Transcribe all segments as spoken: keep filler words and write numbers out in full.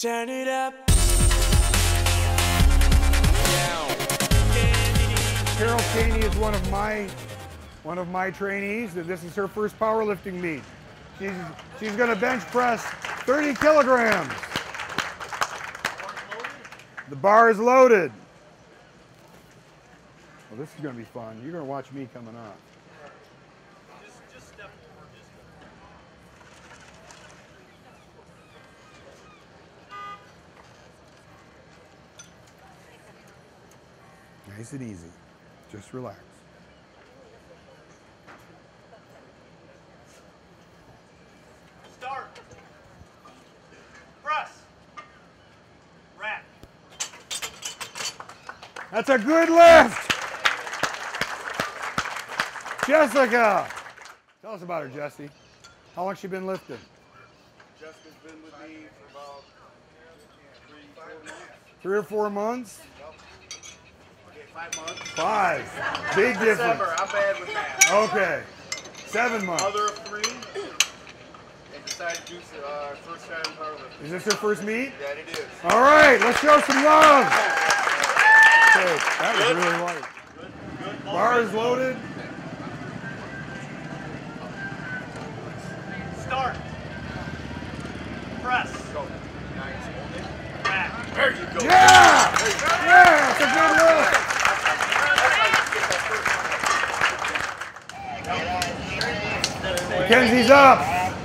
Turn it up. Carol Caney is one of my one of my trainees, and this is her first powerlifting meet. She's she's going to bench press thirty kilograms. The bar is loaded. Well, this is going to be fun. You're going to watch me coming up. Just, just step forward. Just... Nice and easy. Just relax. Start. Press. Rack. That's a good lift. Jessica. Tell us about her, Jessie. How long has she been lifting? Jessica's been with me for about three, four months. Three or four months? Okay, five months. Five. Big difference. December, I'm bad with math. Okay. Seven months. Mother of three. And decided to do uh, first time powerlifting. Is this her first meet? That it is. All right, let's show some love. Okay, that was really light. Good, good. Bar is loaded. Start. Press. Go. Nice. Hold it. Rack. There you go. Yeah! Yeah, that's a good lift. Mackenzie's up.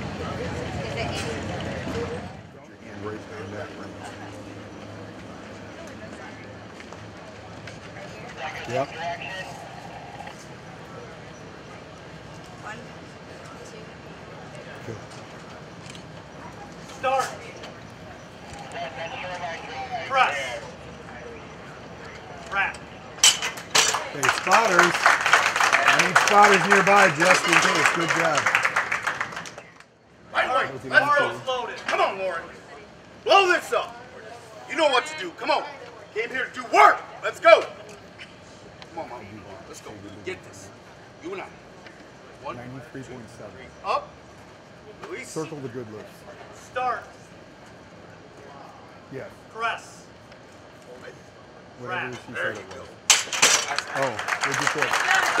Yep. One, two. Start. Press. Rack. Okay, spotters. I need spotters nearby just in case. Good job. Right, All right. right, Let's bar go. is loaded. Come on, Lauren. Blow this up. You know what to do. Come on. Came here to do work. Let's go. Come on, Mom. Let's go. Get this. You and I. One, ninety-three point seven. up. Release. Circle the good lifts. Start. Yes. Press. Hold it. Whatever Rack. she There said you it go. was. Oh, what'd you say?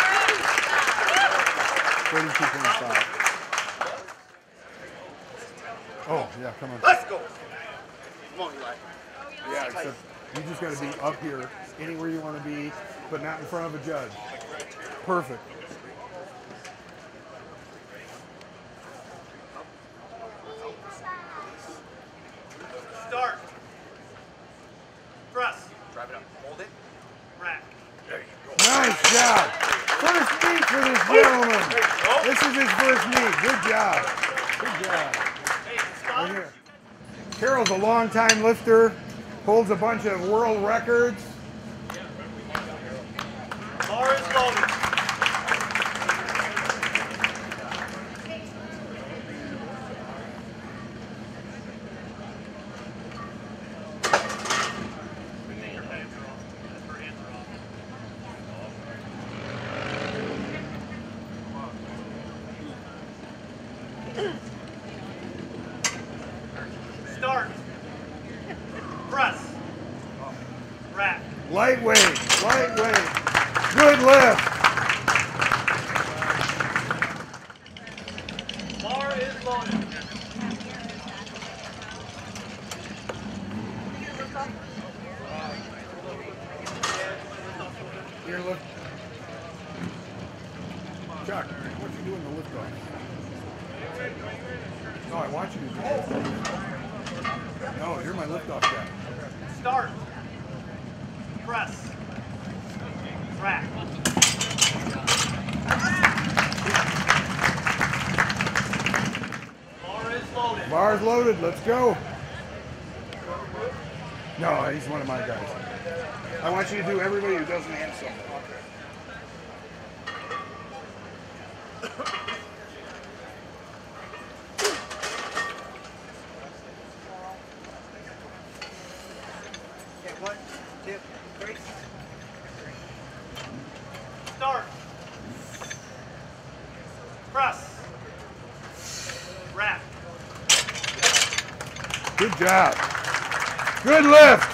thirty-two point five. Oh, yeah, come on. Let's go. Come on, Eli. Yeah, except you just got to be up here, anywhere you want to be, but not in front of a judge. Perfect. Start. Press. Drive it up. Hold it. Rack. There you go. Nice job. First meet for this gentleman. This is his first meet. Good job. Good job. Hey, Right stop. here. Carol's a longtime lifter, holds a bunch of world records. Bar is loaded. Start. Press. Rack. Lightweight, lightweight. Good lift. Bar is loaded. Here, lift. Chuck, what you doing the lift off? No, I want you to do it. No, you're my lift off guy. Start. Press. Rack. Bar is loaded. Bar's loaded, let's go. No, he's one of my guys. I want you to do everybody who doesn't answer. One, two, three. Start. Press. Rack. Good job. Good lift.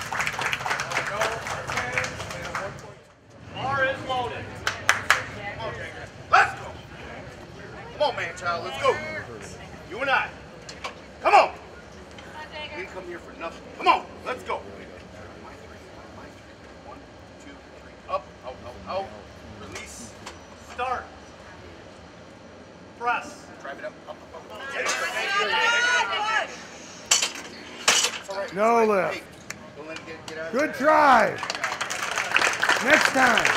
Bar is loaded. Let's go. Come on, man, child. Let's go. You and I. Come on. We didn't come here for nothing. Come on. Let's go. One, two, three. Up, out, out, out. Release. Start. Press. Drive it up, up, up, up. It's all right. No It's all right. lift. Hey, don't let it get, get out of Good there. try. Next time.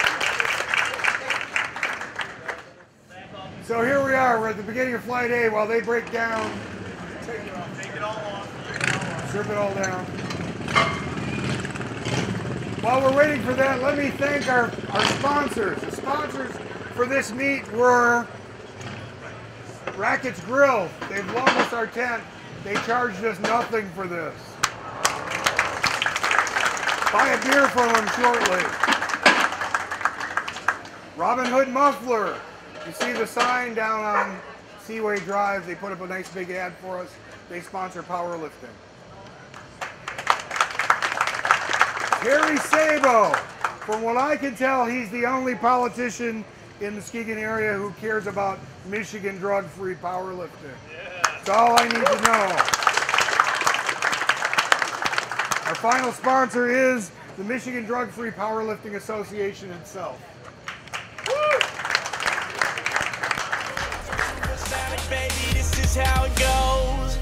So here we are. We're at the beginning of Flight A while they break down. Take it off. Take it all off. Strip it all down. While we're waiting for that, let me thank our, our sponsors. The sponsors for this meet were Rackets Grill. They've loaned us our tent. They charged us nothing for this. Buy a beer from them shortly. Robin Hood Muffler. You see the sign down on Seaway Drive. They put up a nice big ad for us. They sponsor powerlifting. Harry Sabo. From what I can tell, he's the only politician in the Muskegon area who cares about Michigan drug-free powerlifting. That's all I need to know. Our final sponsor is the Michigan Drug-Free Powerlifting Association itself. Baby, this is how it goes.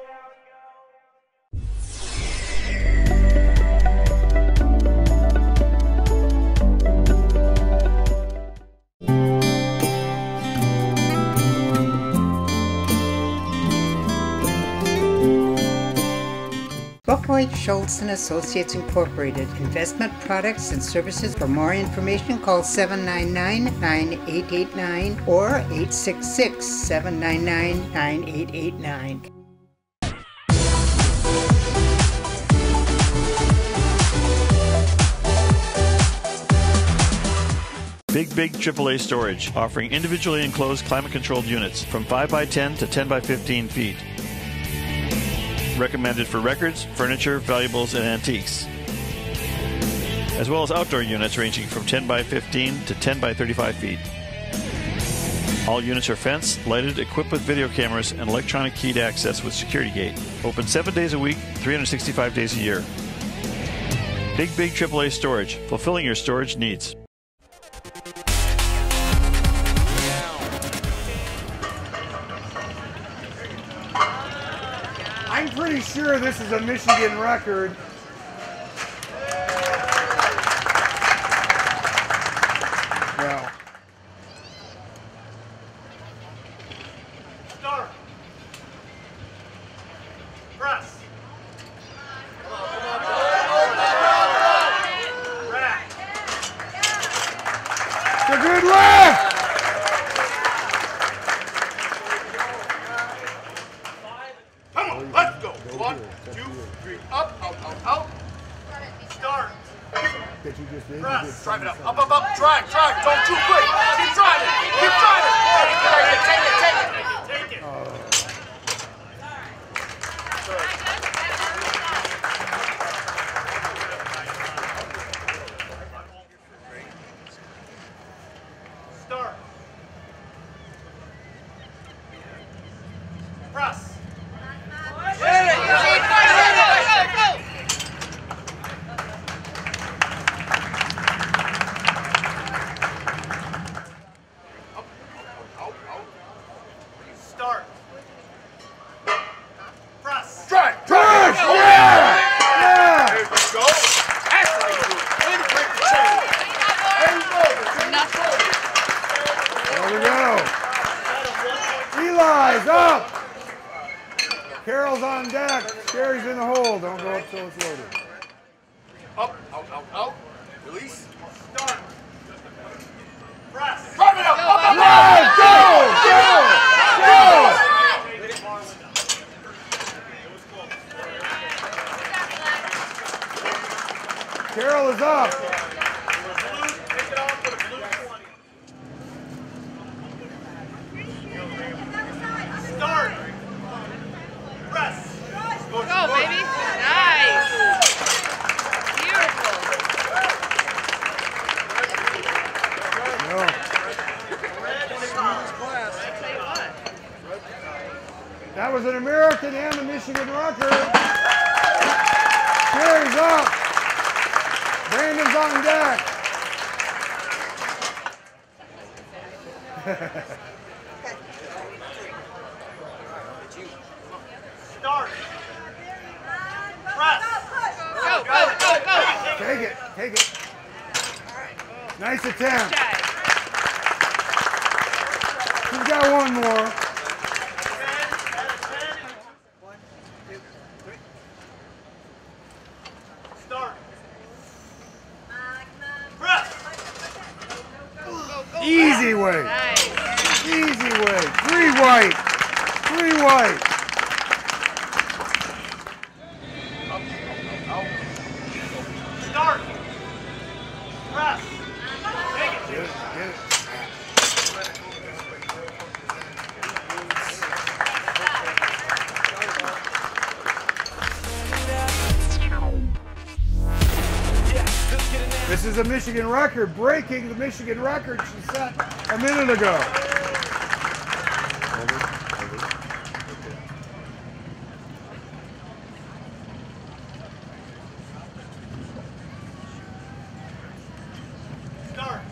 Buckwheat Schultz and Associates Incorporated, investment products and services. For more information, call seven nine nine, nine eight eight nine or eight six six, seven nine nine, nine eight eight nine. Big Big triple A Storage, offering individually enclosed climate-controlled units from five by ten to ten by fifteen feet. Recommended for records, furniture, valuables, and antiques. As well as outdoor units ranging from ten by fifteen to ten by thirty-five feet. All units are fenced, lighted, equipped with video cameras, and electronic keyed access with security gate. Open seven days a week, three hundred sixty-five days a year. Big Big triple A Storage, fulfilling your storage needs. I'm pretty sure this is a Michigan record. Well, Start. Press. Rack. it's a good lift. Come on, let's go. One, two, three. Up, out, out, out. Start. That you just did. You Press. did Drive it up, something. up, up, up. Drive, drive. Don't too quick. Keep driving. Keep driving. Take it, take it, take it. Take it. Start. Press. Start. Press. Drive, Push! drive. Yeah! Yeah! There you go. That's how you do it. Way to break the chain. There you go. There we go. Eli's up. Carol's on deck. Sherry's in the hole. Don't go up till it's loaded. Up, out, out, out. Release. Start. Press. Drive it up, up, up, up. Let's go! Go! Go! Carol is up. Take it off for the blue twenty. Start. Press. Go, baby. Nice. Wisconsin and the Michigan Rucker. Carries up. Brandon's on deck. Start. Press. Go, go, go, go. Take it, take it. Nice attempt. He's got one more. Start. Press. Easy way. Nice. Easy way. Three white. Three white. Start. Press. Take it. Get it, get it. This is a Michigan record, breaking the Michigan record she set a minute ago. Start.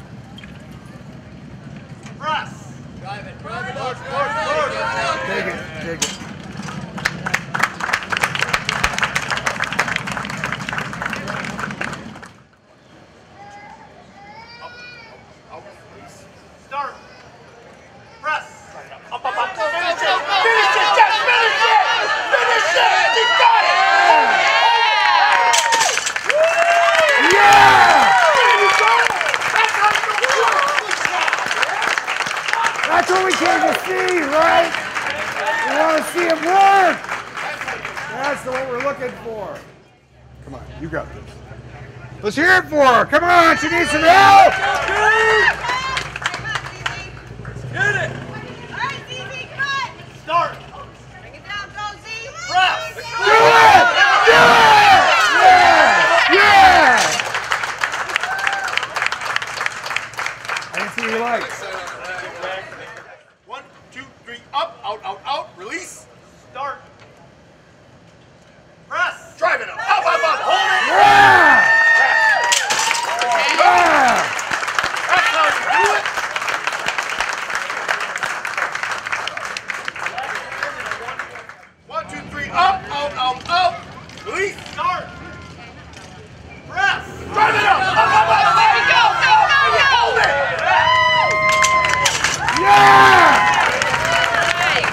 Press. Drive it, drive it. North, north, north. Take it, take it. Start. Press. Up, up, up. Go, go, go, go. Finish it, Jeff, finish it! Finish it! He got it! Yeah! That's what we came to see, right? We want to see it work. That's what we're looking for. Come on, you got this. Let's hear it for her. Come on, she needs some help. Start. Bring it down, go, Z. Press. Do it! Do it! Yeah! Yeah! I didn't see your lights. One, two, three, up, out, out, out, release. Start. Press. Drive it up, up, up, up, hold it. Yeah! Yeah! That's how you do it. One, two, three, up, out, out, out, release. Start. Press. Drive it up, up, up, up, up. There we go, go, go, go. Hold it. Yeah! Nice.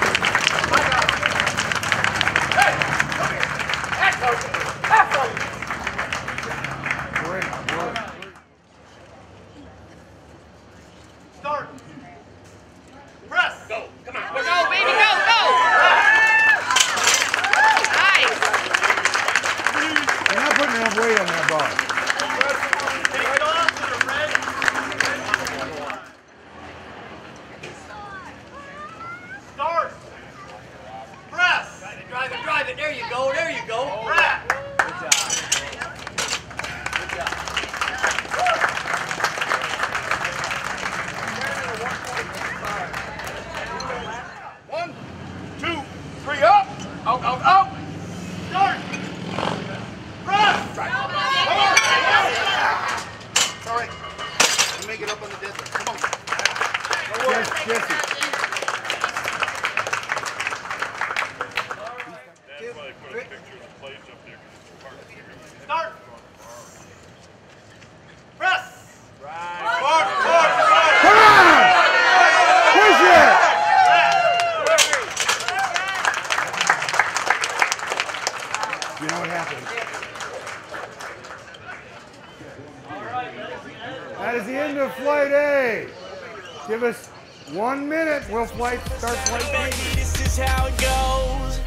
Hey, come here. That's how you do it. That's how you do it. Great work. Start. Press. Go, come on. Go, baby, go, go. Nice. You're not putting enough weight on that ball. Take it off to the red. Start. Press. Drive it, drive it. There you go, there you go. Press. One, two, three, up, out, out, out. Start. Press. Sorry. You make it up on the desert. Come on. Yes, Jesse. Start. Press. Come on! Push it! You know what happened? That is the end of flight A. Give us one minute. We'll flight start flight B. Baby, this is how it goes.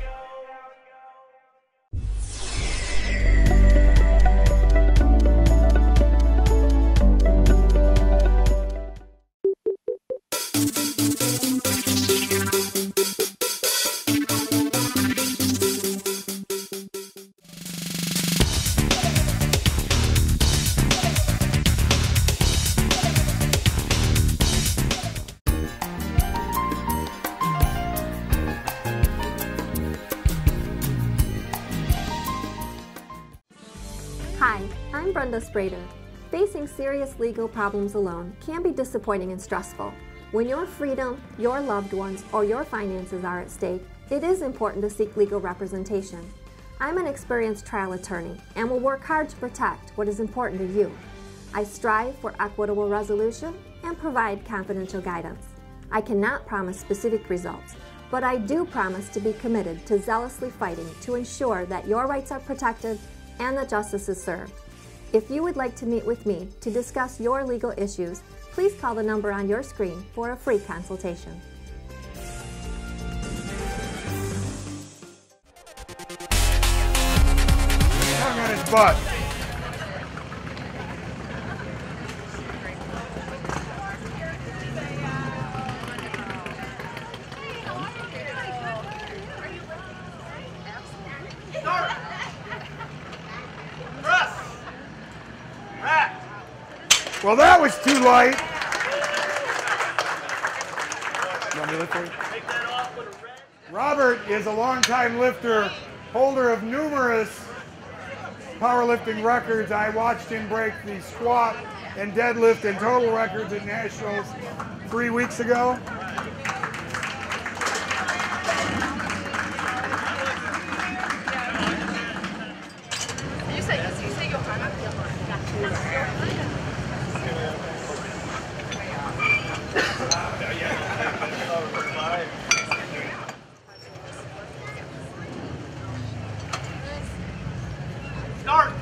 Hi, I'm Brenda Sprader. Facing serious legal problems alone can be disappointing and stressful. When your freedom, your loved ones, or your finances are at stake, it is important to seek legal representation. I'm an experienced trial attorney and will work hard to protect what is important to you. I strive for equitable resolution and provide confidential guidance. I cannot promise specific results, but I do promise to be committed to zealously fighting to ensure that your rights are protected and that justice is served. If you would like to meet with me to discuss your legal issues, please call the number on your screen for a free consultation. Tongue on his butt. Start. Press. Rack. Well, that was too light. You want me to lift for you? Take that off with a red. Robert is a longtime lifter, holder of numerous powerlifting records. I watched him break the squat and deadlift and total records at Nationals three weeks ago. Start.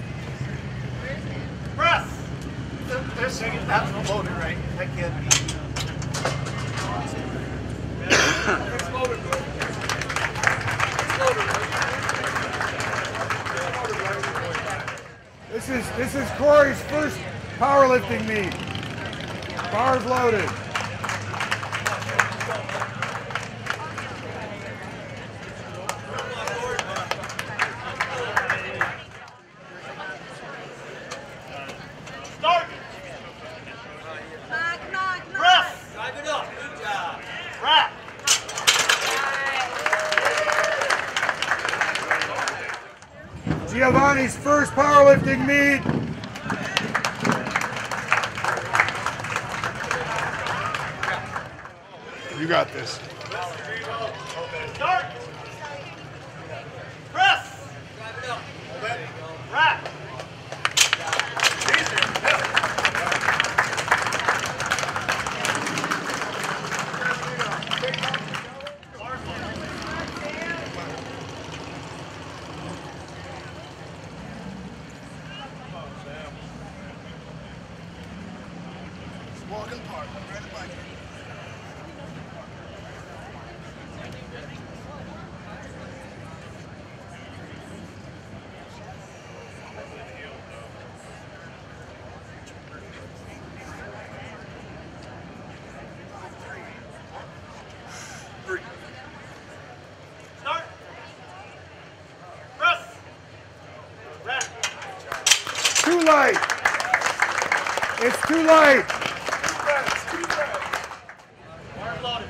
Press. They're singing that's not loaded right. That can't be. It's loaded good. This is this is Corey's first powerlifting meet. Bars loaded. Start. Press. Drive it up. Good job. Rack. Giovanni's first powerlifting meet. You got this. Start. Press. Rack. Walking park. I'm right behind you. Start. Press. Rack. Too light. It's too light. Bar loaded.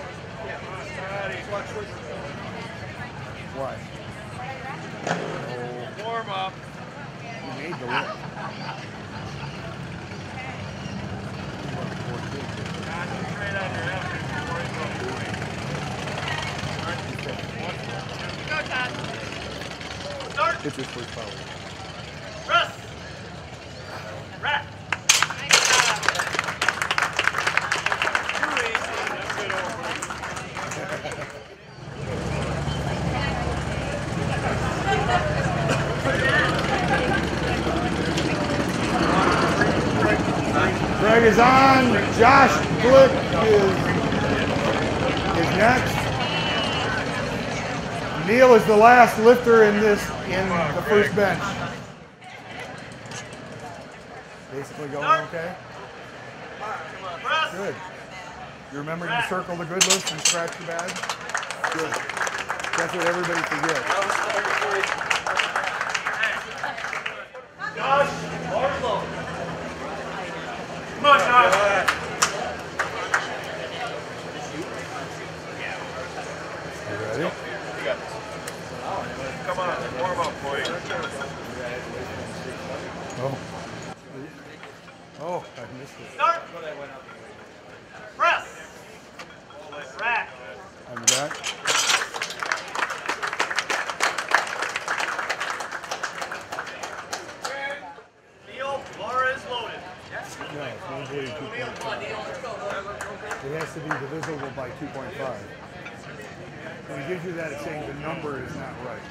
What? Warm up. You made the lift. Concentrate on your effort before you go. Go, Todd. Start. It's his first power. Press. Rack. Greg is on. Josh Glick is, is next. Neil is the last lifter in this in the first bench. Basically going okay? Press. Good. You remember to circle the good lifts and scratch the bad? Good. That's what everybody forgets. Josh, bar low. Come on, Josh. You ready? Come on, warm up, boy. Oh. Oh, I missed it. Start. Press. Rack. On the back. Neil, bar is loaded. No, it's usually two point five. It has to be divisible by two point five. When it gives you that, it's saying the number is not right.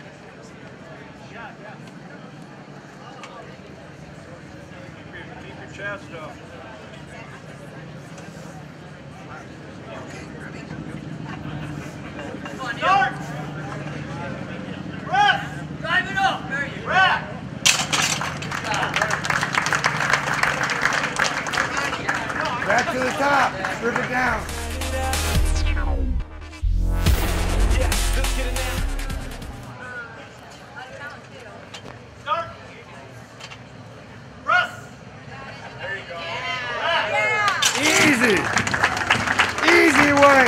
Keep your chest up. Start! Press! Drive it up! There you go. Rack! Back to the top. Strip it down. Yeah, let's get it now. Start! Press! There you go. Rack! Easy. Easy way.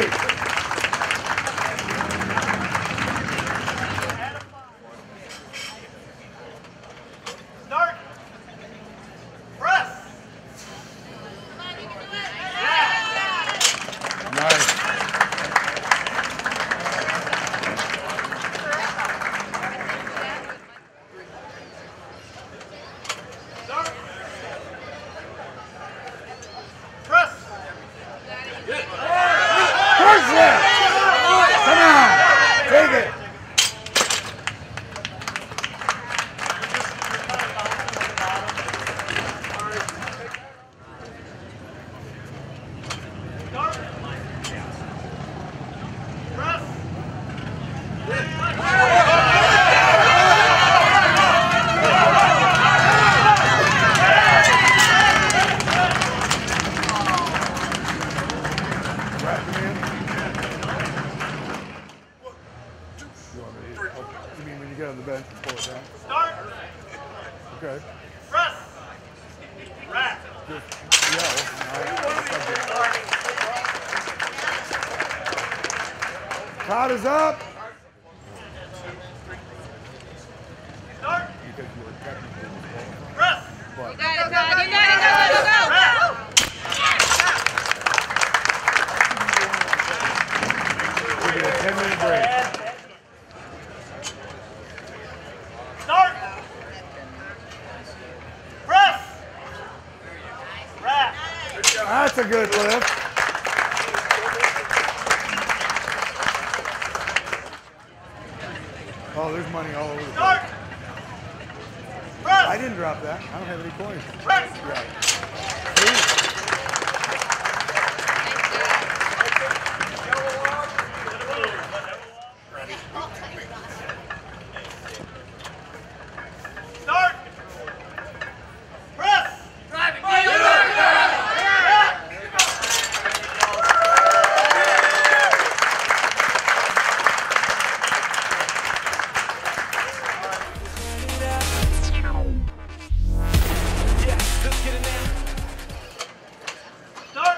Start! Press! Nice. Start! Press! First left. Come on. Take it. Start! Press! Wrap them in. You want me to, oh, you mean when you get on the bench and pull it down? Start! Okay. Press! Rack! Just yell. Todd is up. Start! Because you were technically disqualified. Press! But You got it, Todd. You got it. Go, go, go. Rack! we'll get a ten minute break. Start! Press! Rack! That's a good lift. Oh, there's money all over the place. Start! Press! I didn't drop that. I don't have any coins. Press! Yeah. Start! Press! Rack! Yeah, let's get it now. Start!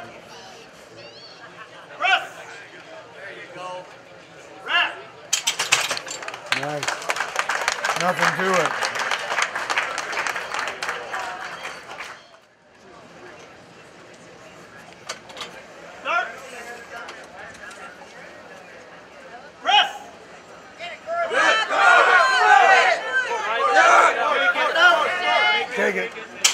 Press! There you go. Rack! Nice. Nothing to it. Start! Press! Take it.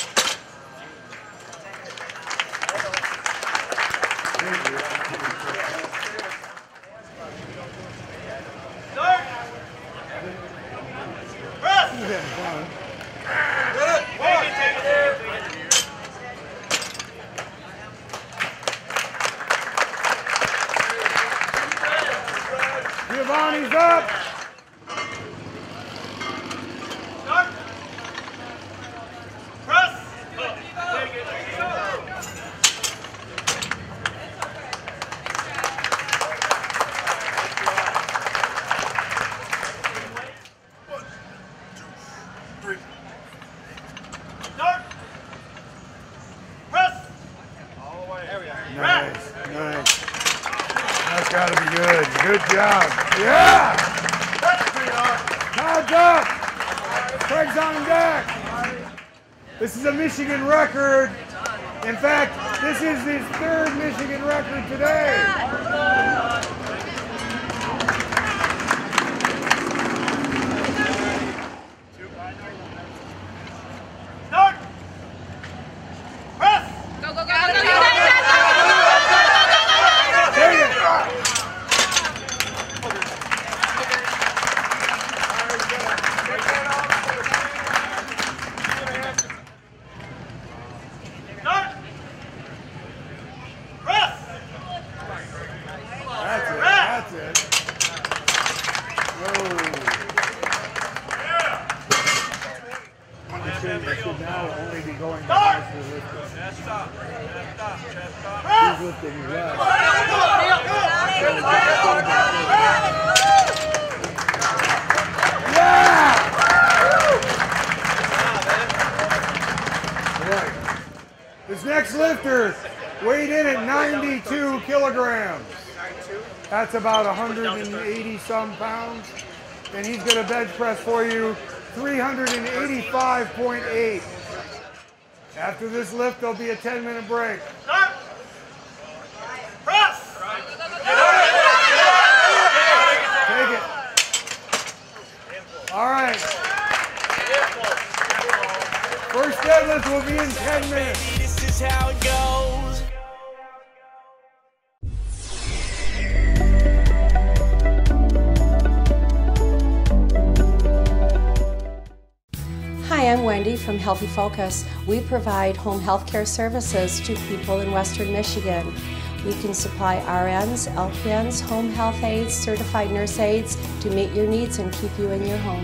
Start! Press! He's having fun. Take it, take it, take it. Giovanni's up. Start! Press! Take it, take it. Start! Press! All the way. There we are. Nice. Nice. That's got to be good. Good job. Yeah. That's pretty hard. Todd's up. Craig's on deck. This is a Michigan record. In fact, this is his third Michigan record today. Start! Press! Go, go, go, go, go, go, Take it. Start! Press! That's it. That's it. Whoa. This should, this should now only be going back to the lifter. He's lifting left. Yeah! All right. This next lifter weighed in at ninety-two kilograms. That's about one hundred eighty some pounds. And he's going to bench press for you three hundred eighty-five point eight. After this lift, there'll be a ten minute break. Start! Press! Take it. All right. First deadlift will be in ten minutes. This is how it goes. Hi, I'm Wendy from Healthy Focus. We provide home health care services to people in Western Michigan. We can supply R Ns, L P Ns, home health aides, certified nurse aides to meet your needs and keep you in your home.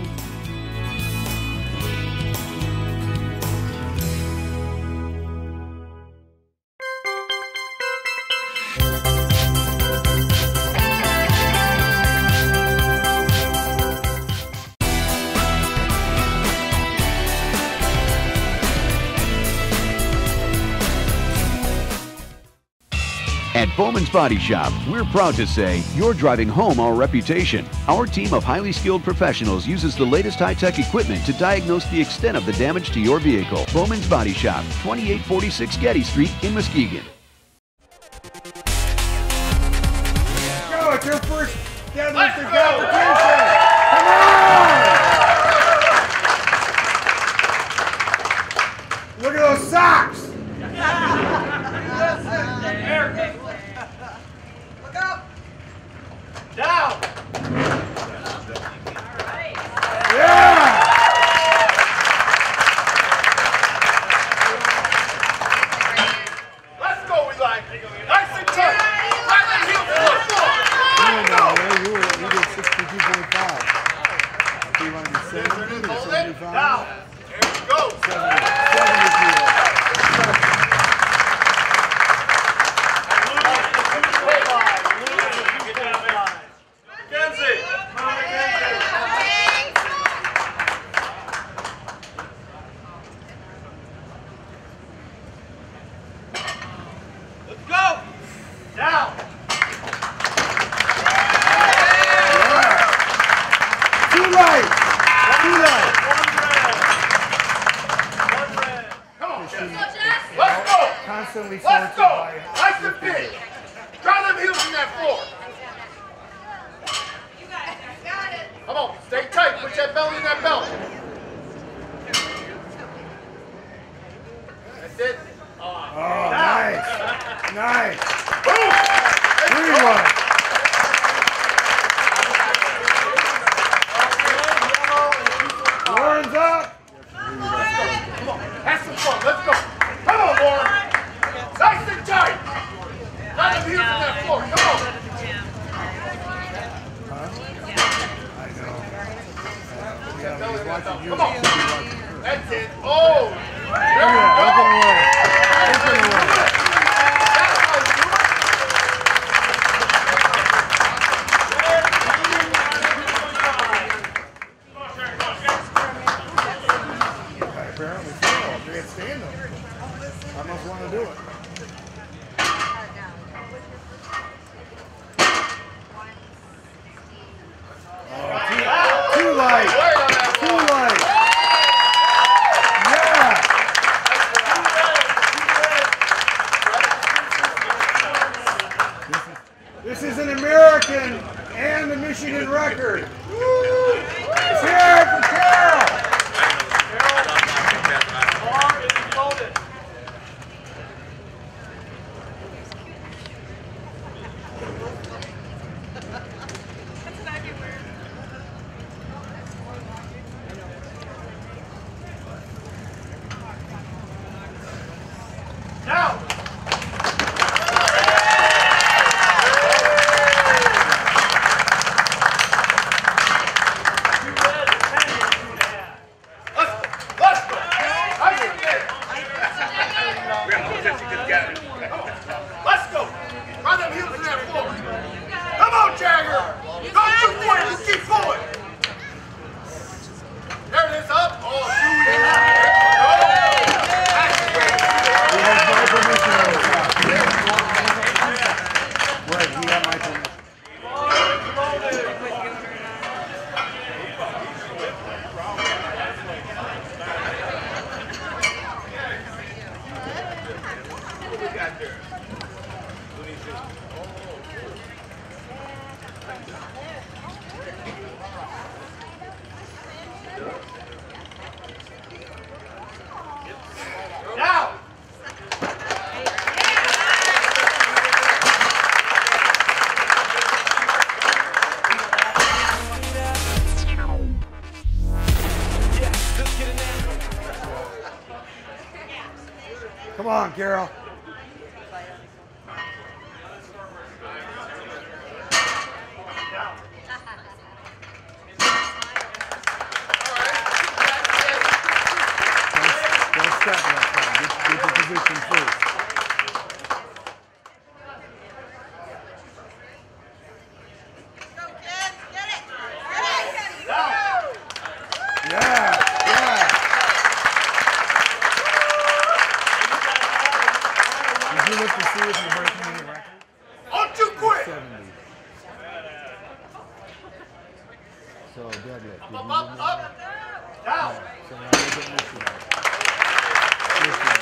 At Bowman's Body Shop, we're proud to say you're driving home our reputation. Our team of highly skilled professionals uses the latest high-tech equipment to diagnose the extent of the damage to your vehicle. Bowman's Body Shop, twenty-eight forty-six Getty Street in Muskegon. Go, it's your first deadlifting competition. Come on! Look at those socks. Look up! Down! Yeah! Let's go, Eli. Nice and tight. Right leg heel to the floor. You were down there. You were, you did sixty-two point five. Do you want to be seventy or seventy-five? Down. There you go. seventy, seventy kilos. Kenzie! Let's go! Down! Too light. Too light. One red. One red. Come on, go, Jess. Jess! Let's go. Constantly Let's sorted go. by Nice and big. Drive them heels in that floor. You got it. Got it. Come on, stay tight. Put that belly in that belt. That's it. Oh, nice. Nice. Boom. Three one. Lauren's up. Come on. Have some fun. Let's go. Come on, Lauren. Nice and tight. Drive them heels in that floor. Come on. I know. Yeah, he's watching you. Come on. He's watching her. That's it. Oh. There Yeah, we look go. at away. Look at away. That's how you do it. Apparently so. They can't stand them. I must want to do it. Oh, too, too light. Too light. Yeah. Come on, Carol. Don't step that time. Get, get the position first. Yeah, yeah. Did you look to see if you're breaking any record? On too quick! seventy. So, deadlift. Up, up, up, down. So now look at Michigan. Michigan.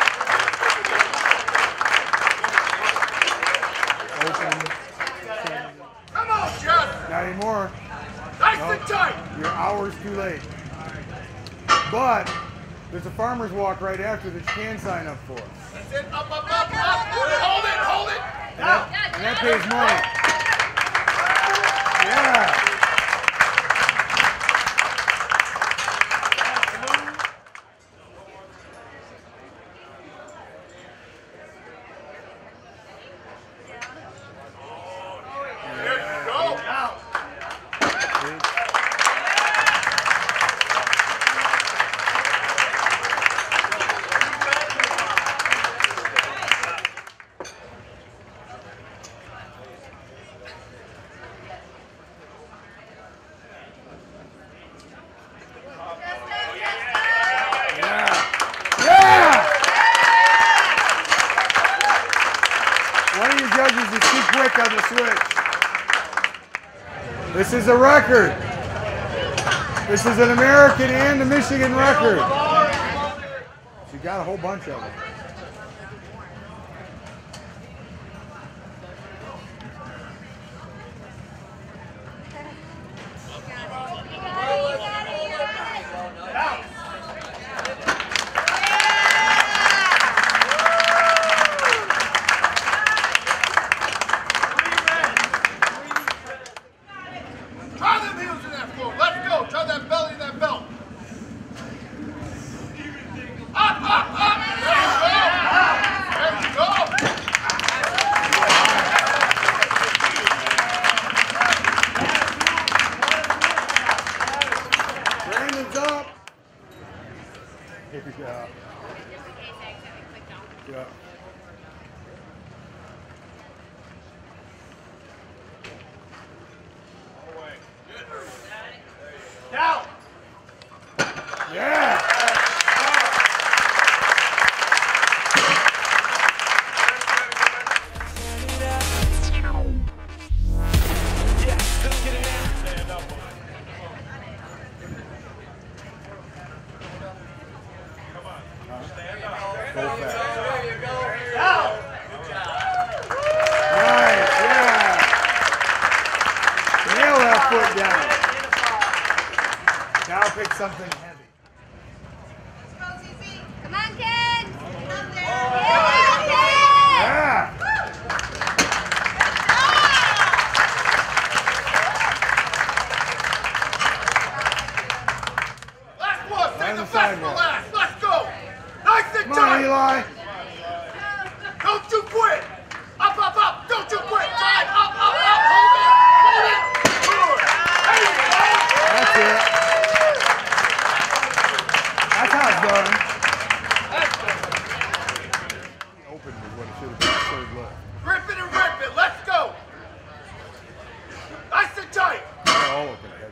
Open. Come on, Jeff! Not anymore. Nice Nope. and tight! Your hour's too late. But there's a farmer's walk right after that you can sign up for. That's it. Up, up, up, up. Hold it, hold it. Down. And that pays money. Yeah. There you go. Down. One of you judges is too quick on the switch. This is a record. This is an American and a Michigan record. She got a whole bunch of them. Try them heels in that floor. Let's go. Try that belly in that belt. Up, up, up. There you go. There you go. Brandon's up. Yeah. Yeah. Down. Yeah. Nice, yeah. Nail that foot down. Now pick something heavy. Come on, kids! Yeah. Last one. Right Save on the the best for sidewalk. last. Let's go. Nice and Come on, tight. Eli. Don't you quit. Up, up, up. Don't you quit. Time. Up, up, up. Hold it. Hold it. Good. There you go. That's it. That's how it's done. Open was what it should have been. Third left. Rip it and rip it. Let's go. Nice and tight. They're all open heavy.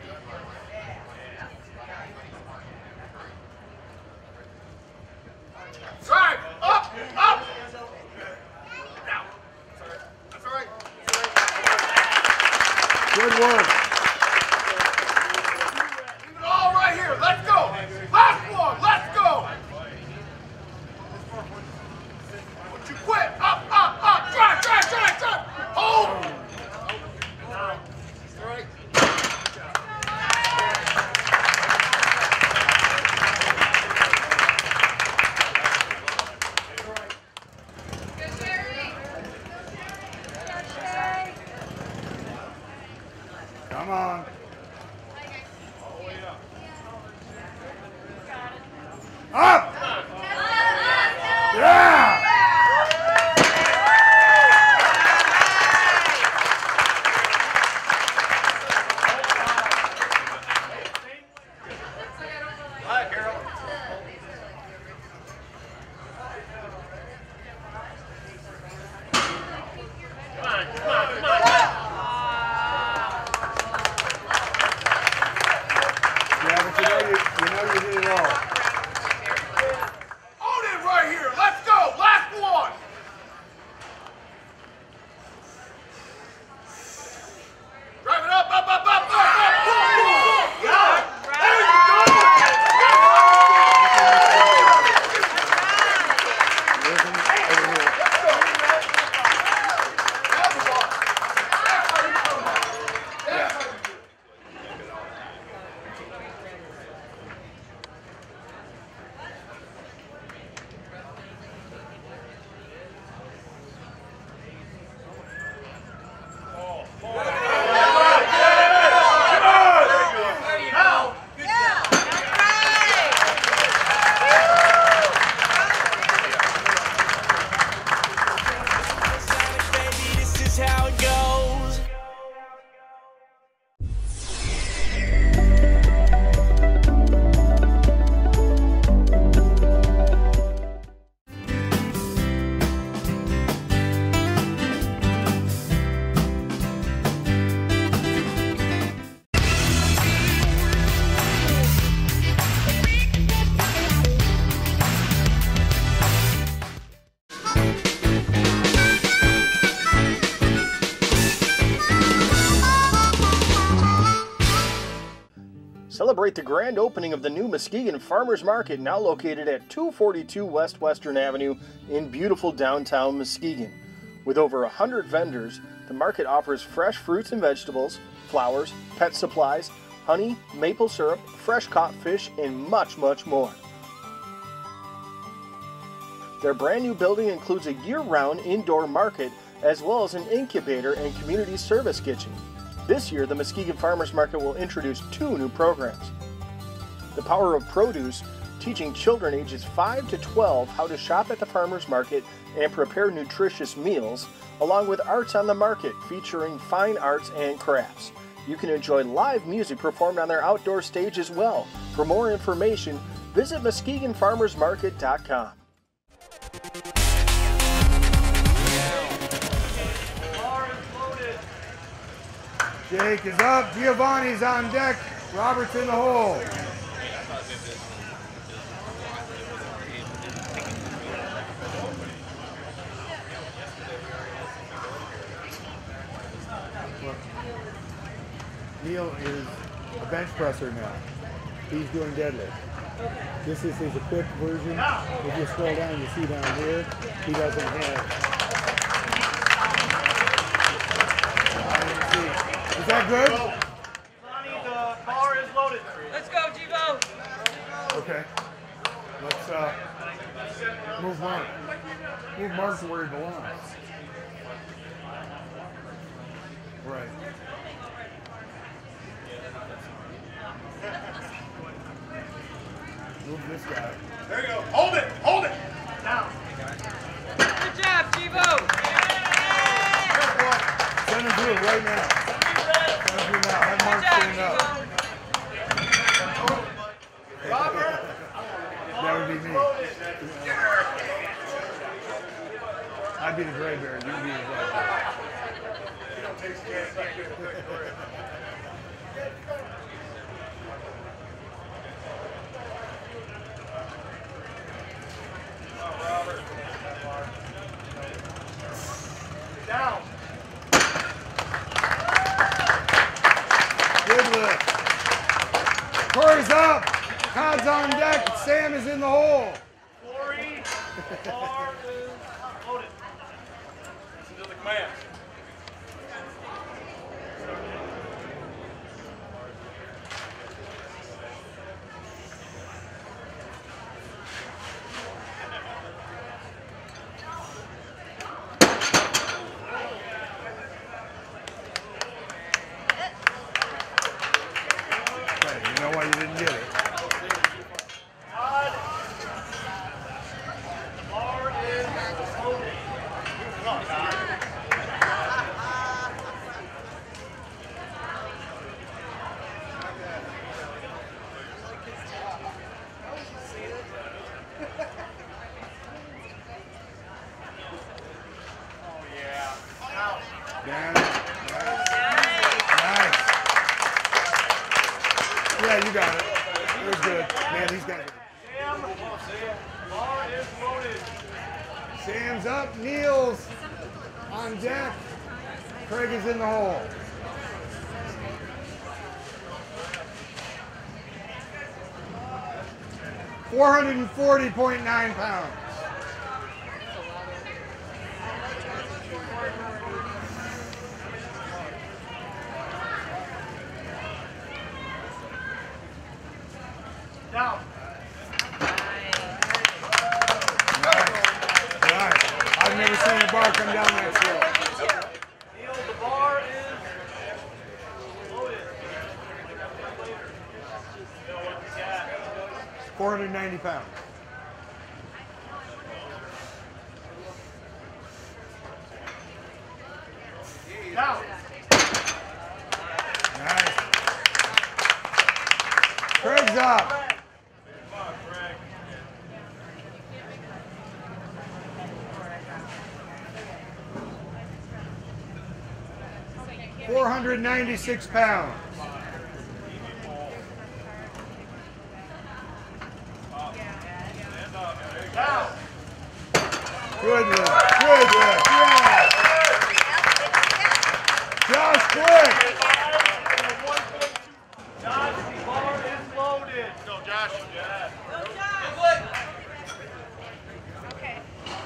Drive. Up, up. Now. That's all right. Good work. Leave it all right here. Let's go. Last one. Let's go. Don't you quit. Up, up, up. Drive, drive, drive, drive. Hold. All right. Come on. Up. Yeah. Hi, Carol. Come on, come on, come on. Yeah, but you know you, you know you did it all. Own it right here. Let's go. Last one. Drive it up, up, up, up, up, up. Yeah. There you go. Celebrate the grand opening of the new Muskegon Farmers Market, now located at two forty-two West Western Avenue in beautiful downtown Muskegon. With over one hundred vendors, the market offers fresh fruits and vegetables, flowers, pet supplies, honey, maple syrup, fresh caught fish, and much, much more. Their brand new building includes a year-round indoor market as well as an incubator and community service kitchen. This year, the Muskegon Farmers Market will introduce two new programs. The Power of Produce, teaching children ages five to twelve how to shop at the farmers market and prepare nutritious meals, along with Arts on the Market, featuring fine arts and crafts. You can enjoy live music performed on their outdoor stage as well. For more information, visit Muskegon Farmers Market dot com. Jake is up. Giovanni's on deck. Robert's in the hole. Neil is a bench presser now. He's doing deadlift. This is his quick version. If you scroll down, you see down here, he doesn't have. Is that good? Lonnie, the bar is loaded. Let's go, Givo. Okay. Let's uh, move Mark. Move Mark to where he belongs. Right. Move this guy. There you go. Hold it. Hold it. Down. Good job, Givo. Send him through right now. Send him through now. Have Mark stand up. Robert. That would be me. I'd be the gray bear. You'd be the black bear. Down. Good lift. Corey's up. Todd's on deck. Sam is in the hole. Corey, bar is loaded. Listen to the command. You know why you didn't get it. Todd, bar is loaded. Come on, Todd. Man, these guys. Sam, bar is loaded. Sam's up. Neil's on deck. Craig is in the hole. four hundred forty point nine pounds. Down. Nice. I've never seen a bar come down that slow. Neil, the bar is loaded. four hundred ninety pounds. Down. Nice. Craig's up. four hundred ninety-six pounds. Down. Good lift. Good lift. Yeah. Josh, quick. Josh, the bar is loaded. Go, Josh. Yeah. Okay.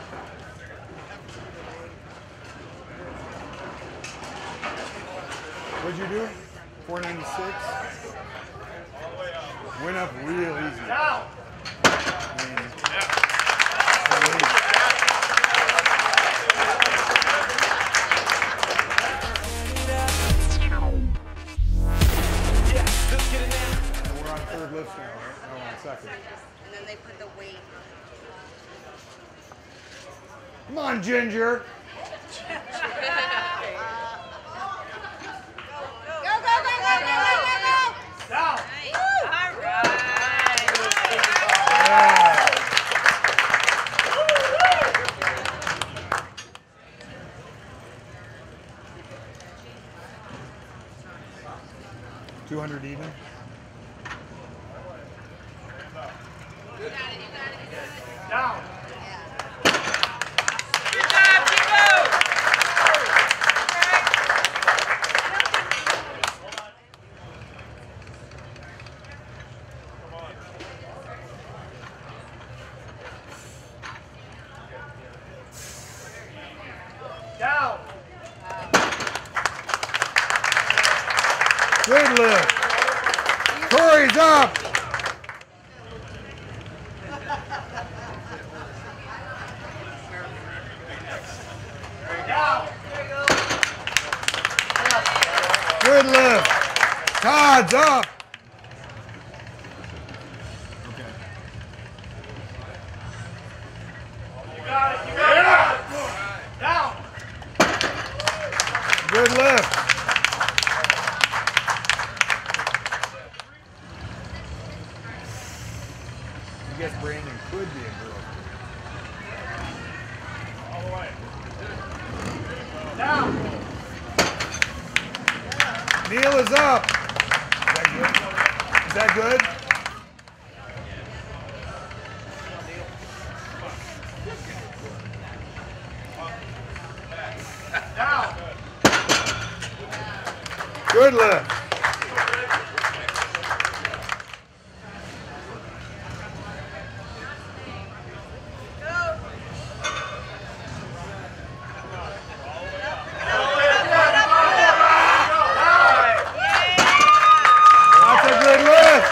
What'd you do? four ninety-six. Went up real easy. Down. We're on third lift now, right? No, on second. And then they put the weight. Come on, Ginger. Go, go, go, go, go, go, go, go! Down. All right. Yeah. two hundred even. Down. Good job, Chico! Down. Good lift. Corey's up. Down. Good lift. Todd's up. You got it. You got it. Down. Good lift. I guess Brandon could be a girl. All the way. Down. Neil is up. Is that good? Is that good? Down. Good lift. That's a good lift.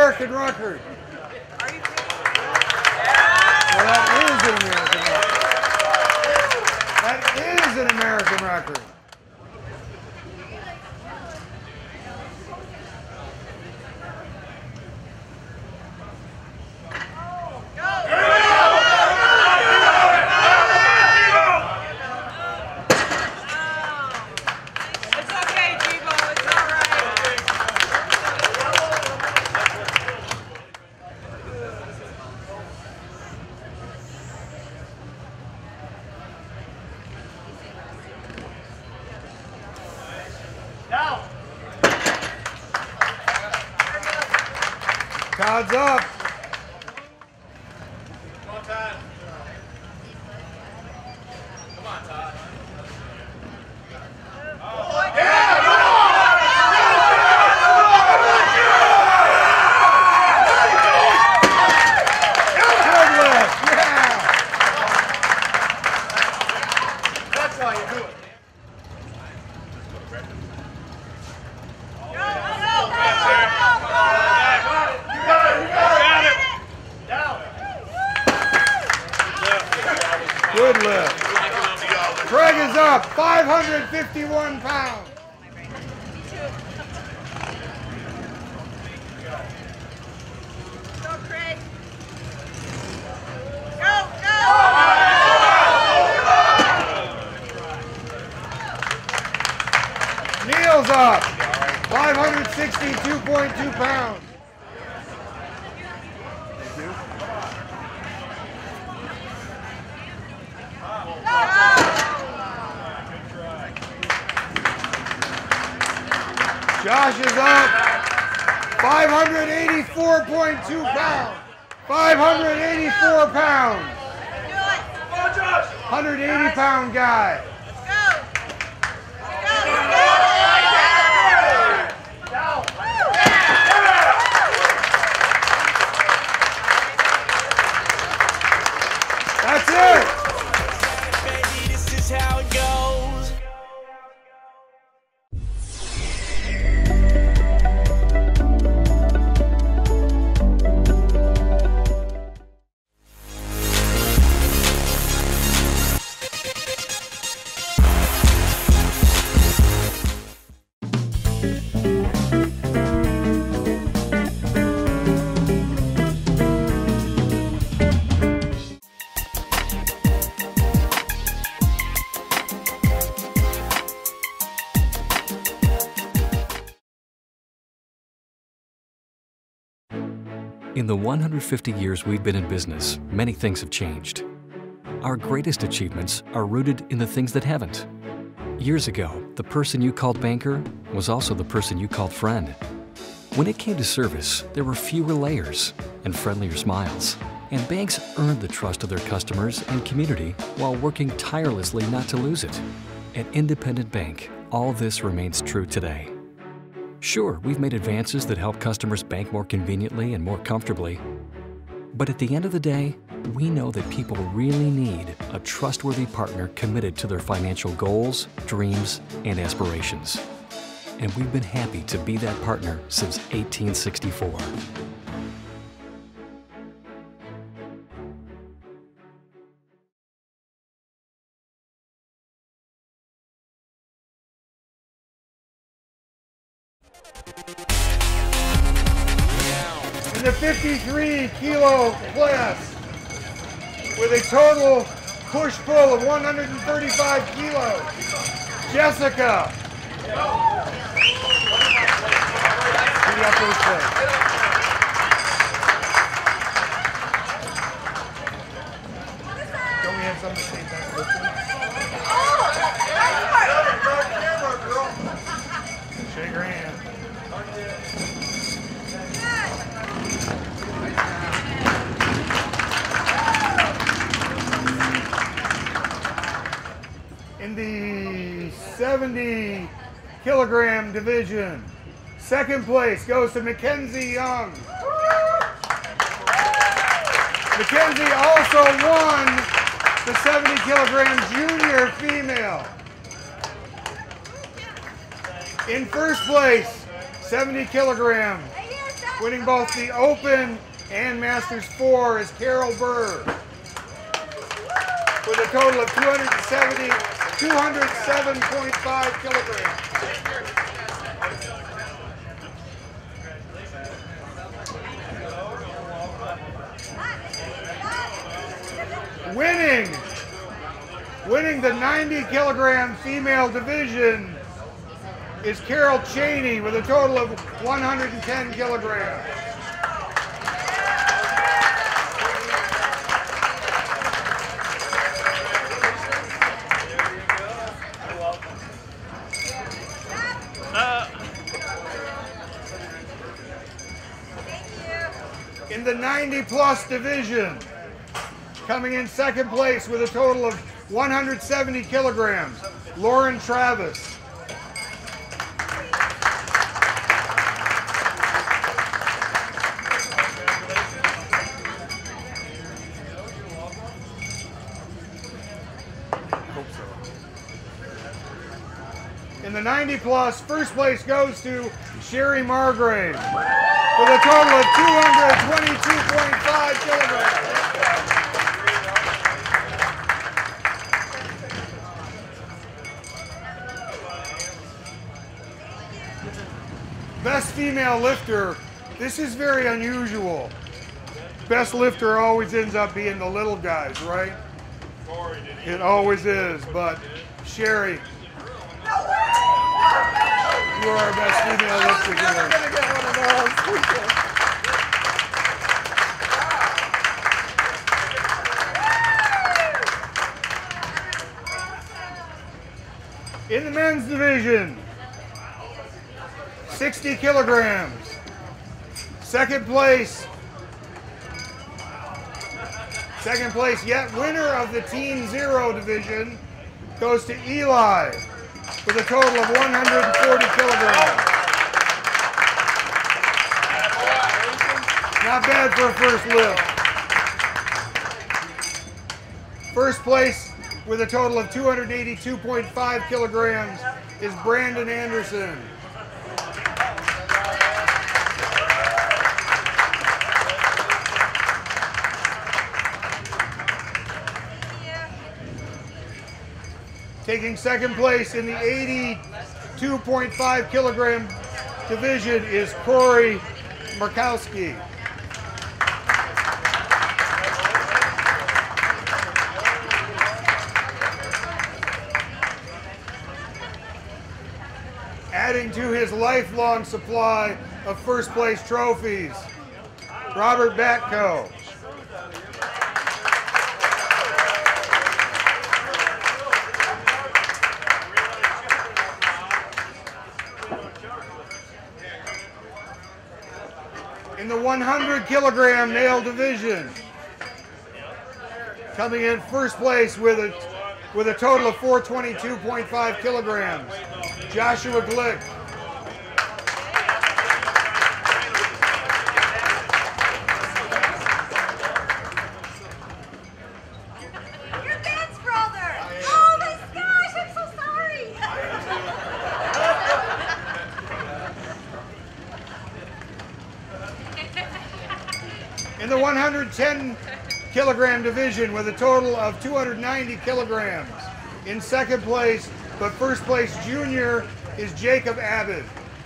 American record. Well, that is an American record. That is an American record. Todd's up. Come on, Todd. Come on, Todd. Oh, yeah! Good lift. Yeah. That's why you do it. Good lift. Craig is up, five hundred fifty-one pounds. Go, Craig. Go, go. Neil's up, five hundred sixty-two point two pounds. Josh is up, five hundred eighty-four point two pounds. five hundred eighty-four pounds. one hundred eighty pound guy. That's it. Baby, this is how it goes. In the one hundred fifty years we've been in business, many things have changed. Our greatest achievements are rooted in the things that haven't. Years ago, the person you called banker was also the person you called friend. When it came to service, there were fewer layers and friendlier smiles. And banks earned the trust of their customers and community while working tirelessly not to lose it. At Independent Bank, all this remains true today. Sure, we've made advances that help customers bank more conveniently and more comfortably. But at the end of the day, we know that people really need a trustworthy partner committed to their financial goals, dreams, and aspirations. And we've been happy to be that partner since eighteen sixty-four. In the fifty-three kilo class, with a total push-pull of one hundred thirty-five kilos, Jessica. To the upper plate. Don't we have something to say back with you? Shake her hand. In the seventy kilogram division, second place goes to Mackenzie Young. Mackenzie also won the seventy kilogram junior female. In first place, seventy kilogram, Winning both the Open and Masters four is Carol Burr with a total of two hundred seventy, two hundred seven point five kilograms. Winning, winning the ninety kilogram female division is Carol Cheney with a total of one hundred ten kilograms. In the ninety plus division, coming in second place with a total of one hundred seventy kilograms, Lauren Travis. In the ninety plus, first place goes to Sherry Margrave with a total of two hundred twenty-two point five kilograms. Best female lifter, this is very unusual. Best lifter always ends up being the little guys, right? It always is, but Sherry, you are our best female lifter here. I'm gonna get one of those. In the men's division, sixty kilograms. Second place, second place yet winner of the Team Zero division goes to Eli with a total of one hundred forty kilograms. Not bad for a first lift. First place with a total of two hundred eighty-two point five kilograms is Brandon Anderson. Taking second place in the eighty-two point five kilogram division is Corey Markowski. Adding to his lifelong supply of first place trophies, Robert Batko. In the one hundred kilogram male division, coming in first place with a with a total of four twenty-two point five kilograms, Joshua Glick. You're Ben's brother! Oh my gosh, I'm so sorry! In the one hundred ten kilogram division with a total of two hundred ninety kilograms. In second place, but first place junior is Jacob Abbott.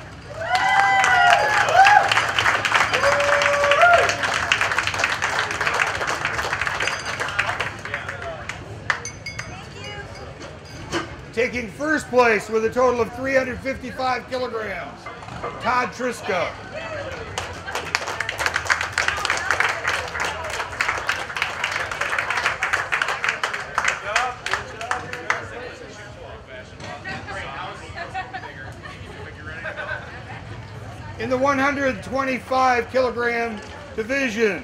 Taking first place with a total of three hundred fifty-five kilograms, Todd Triska. In the one hundred twenty-five kilogram division,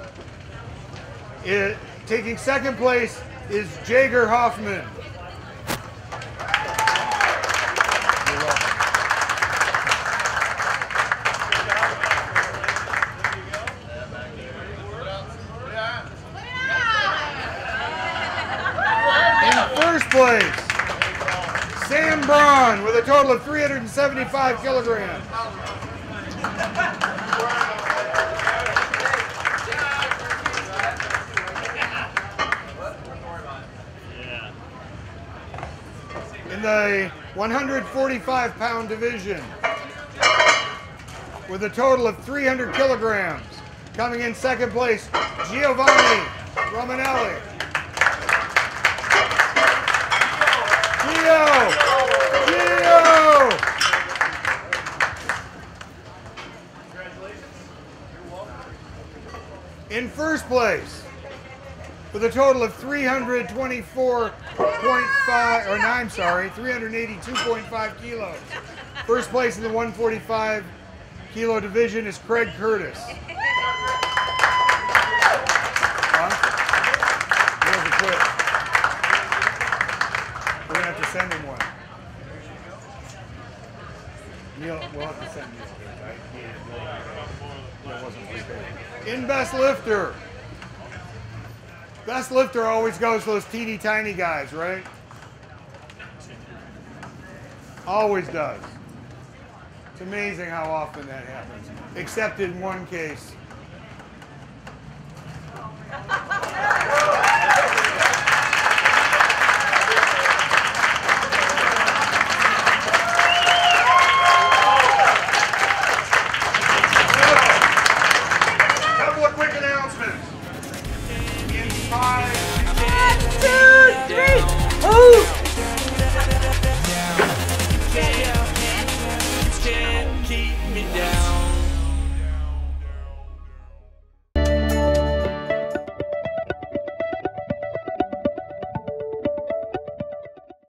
it, taking second place is Jager Hoffman. In first place, Sam Braun with a total of three hundred seventy-five kilograms. the one hundred forty-five pound division with a total of three hundred kilograms. Coming in second place, Giovanni Romanelli. Gio! Gio! In first place, with a total of three hundred twenty-four point five, or nine, sorry, three hundred eighty-two point five kilos. First place in the one forty-five kilo division is Craig Curtis. Huh? He hasn't quit. We're gonna have to send him one. Neil, we'll have to send Neil. That wasn't prepared. In best lifter. Best lifter always goes to those teeny tiny guys, right? Always does. It's amazing how often that happens. Except in one case.